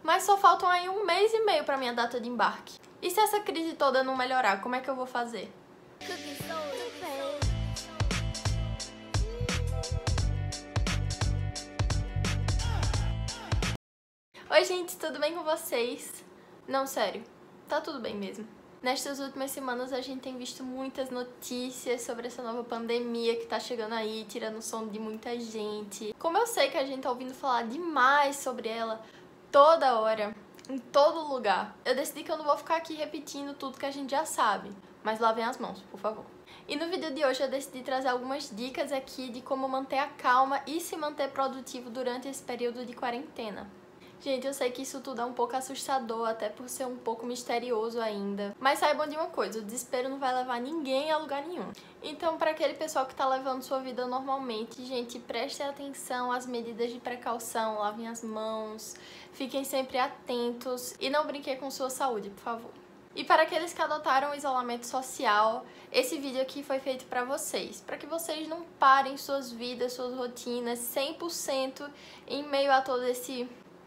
Mas só faltam aí 1 mês e meio pra minha data de embarque. E se essa crise toda não melhorar, como é que eu vou fazer? Oi gente, tudo bem com vocês? Não, sério, tá tudo bem mesmo. Nestas últimas semanas a gente tem visto muitas notícias sobre essa nova pandemia que tá chegando aí, tirando o sono de muita gente. Como eu sei que a gente tá ouvindo falar demais sobre ela toda hora, em todo lugar, eu decidi que eu não vou ficar aqui repetindo tudo que a gente já sabe. Mas lavem as mãos, por favor. E no vídeo de hoje eu decidi trazer algumas dicas aqui de como manter a calma e se manter produtivo durante esse período de quarentena. Gente, eu sei que isso tudo é um pouco assustador, até por ser um pouco misterioso ainda. Mas saibam de uma coisa, o desespero não vai levar ninguém a lugar nenhum. Então, para aquele pessoal que tá levando sua vida normalmente, gente, prestem atenção às medidas de precaução, lavem as mãos, fiquem sempre atentos e não brinquem com sua saúde, por favor. E para aqueles que adotaram o isolamento social, esse vídeo aqui foi feito para vocês, para que vocês não parem suas vidas, suas rotinas 100% em meio a todo esse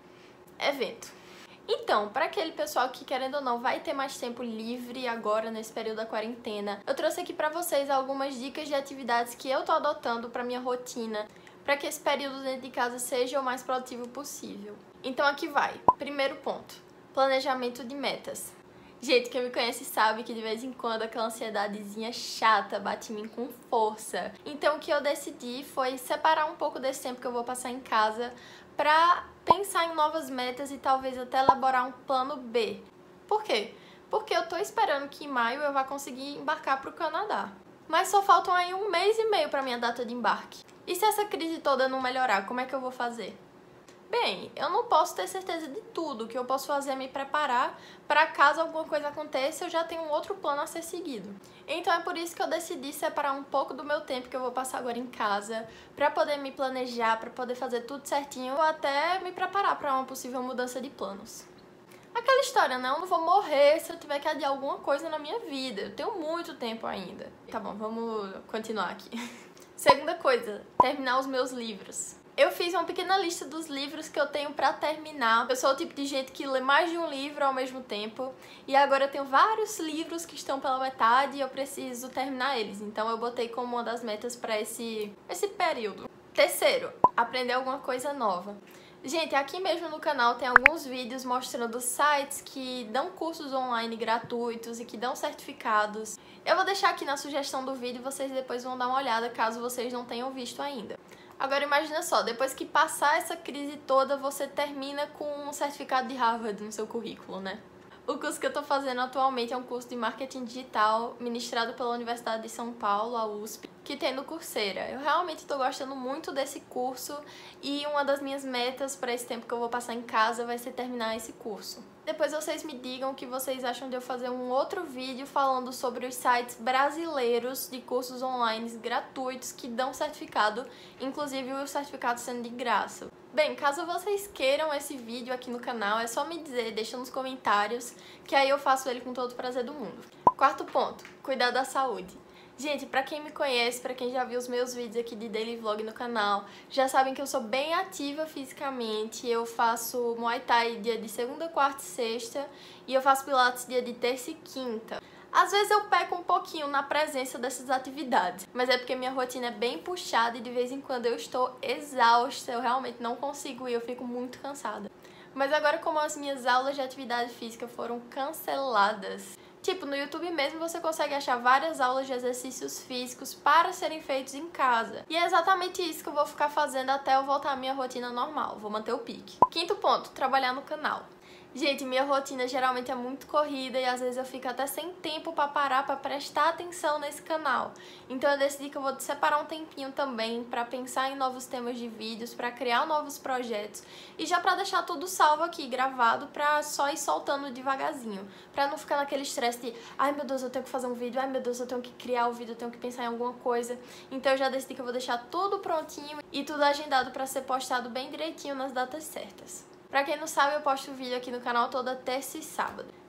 evento. Então, para aquele pessoal que, querendo ou não, vai ter mais tempo livre agora nesse período da quarentena, eu trouxe aqui para vocês algumas dicas de atividades que eu tô adotando para minha rotina, para que esse período dentro de casa seja o mais produtivo possível. Então aqui vai. Primeiro ponto: planejamento de metas. Gente, quem me conhece sabe que de vez em quando aquela ansiedadezinha chata bate em mim com força. Então o que eu decidi foi separar um pouco desse tempo que eu vou passar em casa pra pensar em novas metas e talvez até elaborar um plano B. Por quê? Porque eu tô esperando que em maio eu vá conseguir embarcar pro Canadá. Mas só faltam aí 1 mês e meio pra minha data de embarque. E se essa crise toda não melhorar, como é que eu vou fazer? Bem, eu não posso ter certeza de tudo. O que eu posso fazer é me preparar para caso alguma coisa aconteça, eu já tenho um outro plano a ser seguido. Então é por isso que eu decidi separar um pouco do meu tempo que eu vou passar agora em casa para poder me planejar, para poder fazer tudo certinho ou até me preparar para uma possível mudança de planos. Aquela história, né? Eu não vou morrer se eu tiver que adiar alguma coisa na minha vida. Eu tenho muito tempo ainda. Tá bom, vamos continuar aqui. Segunda coisa, terminar os meus livros. Eu fiz uma pequena lista dos livros que eu tenho pra terminar. Eu sou o tipo de gente que lê mais de um livro ao mesmo tempo. E agora eu tenho vários livros que estão pela metade e eu preciso terminar eles. Então eu botei como uma das metas pra esse período. Terceiro, aprender alguma coisa nova. Gente, aqui mesmo no canal tem alguns vídeos mostrando sites que dão cursos online gratuitos e que dão certificados. Eu vou deixar aqui na sugestão do vídeo e vocês depois vão dar uma olhada caso vocês não tenham visto ainda. Agora imagina só, depois que passar essa crise toda, você termina com um certificado de Harvard no seu currículo, né? O curso que eu tô fazendo atualmente é um curso de marketing digital ministrado pela Universidade de São Paulo, a USP, que tem no Coursera. Eu realmente tô gostando muito desse curso e uma das minhas metas para esse tempo que eu vou passar em casa vai ser terminar esse curso. Depois vocês me digam o que vocês acham de eu fazer um outro vídeo falando sobre os sites brasileiros de cursos online gratuitos que dão certificado, inclusive o certificado sendo de graça. Bem, caso vocês queiram esse vídeo aqui no canal, é só me dizer, deixa nos comentários, que aí eu faço ele com todo o prazer do mundo. Quarto ponto, cuidar da saúde. Gente, pra quem me conhece, pra quem já viu os meus vídeos aqui de daily vlog no canal, já sabem que eu sou bem ativa fisicamente. Eu faço Muay Thai dia de segunda, quarta e sexta e eu faço Pilates dia de terça e quinta. Às vezes eu peco um pouquinho na presença dessas atividades, mas é porque minha rotina é bem puxada e de vez em quando eu estou exausta, eu realmente não consigo ir, eu fico muito cansada. Mas agora, como as minhas aulas de atividade física foram canceladas, tipo, no YouTube mesmo você consegue achar várias aulas de exercícios físicos para serem feitos em casa. E é exatamente isso que eu vou ficar fazendo até eu voltar à minha rotina normal, vou manter o pique. Quinto ponto, trabalhar no canal. Gente, minha rotina geralmente é muito corrida e às vezes eu fico até sem tempo para parar para prestar atenção nesse canal. Então eu decidi que eu vou separar um tempinho também para pensar em novos temas de vídeos, para criar novos projetos e já para deixar tudo salvo aqui, gravado, para só ir soltando devagarzinho, para não ficar naquele estresse de ai meu Deus, eu tenho que fazer um vídeo, ai meu Deus, eu tenho que criar o vídeo, eu tenho que pensar em alguma coisa. Então eu já decidi que eu vou deixar tudo prontinho e tudo agendado para ser postado bem direitinho nas datas certas. Pra quem não sabe, eu posto vídeo aqui no canal toda terça e sábado.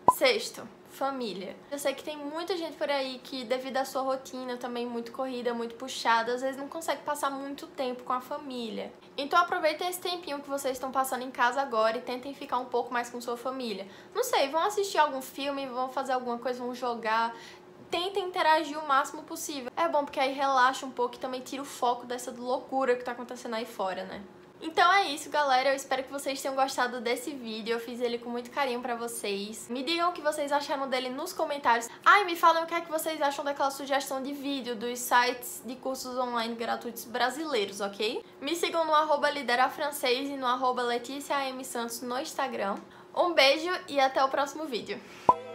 Sexto, família. Eu sei que tem muita gente por aí que, devido à sua rotina também muito corrida, muito puxada, às vezes não consegue passar muito tempo com a família. Então aproveitem esse tempinho que vocês estão passando em casa agora e tentem ficar um pouco mais com sua família. Não sei, vão assistir algum filme, vão fazer alguma coisa, vão jogar. Tentem interagir o máximo possível. É bom porque aí relaxa um pouco e também tira o foco dessa loucura que tá acontecendo aí fora, né? Então é isso, galera. Eu espero que vocês tenham gostado desse vídeo. Eu fiz ele com muito carinho pra vocês. Me digam o que vocês acharam dele nos comentários. Ah, e me falem o que é que vocês acham daquela sugestão de vídeo dos sites de cursos online gratuitos brasileiros, ok? Me sigam no @liderafrancês e no @LeticiaMSantos no Instagram. Um beijo e até o próximo vídeo.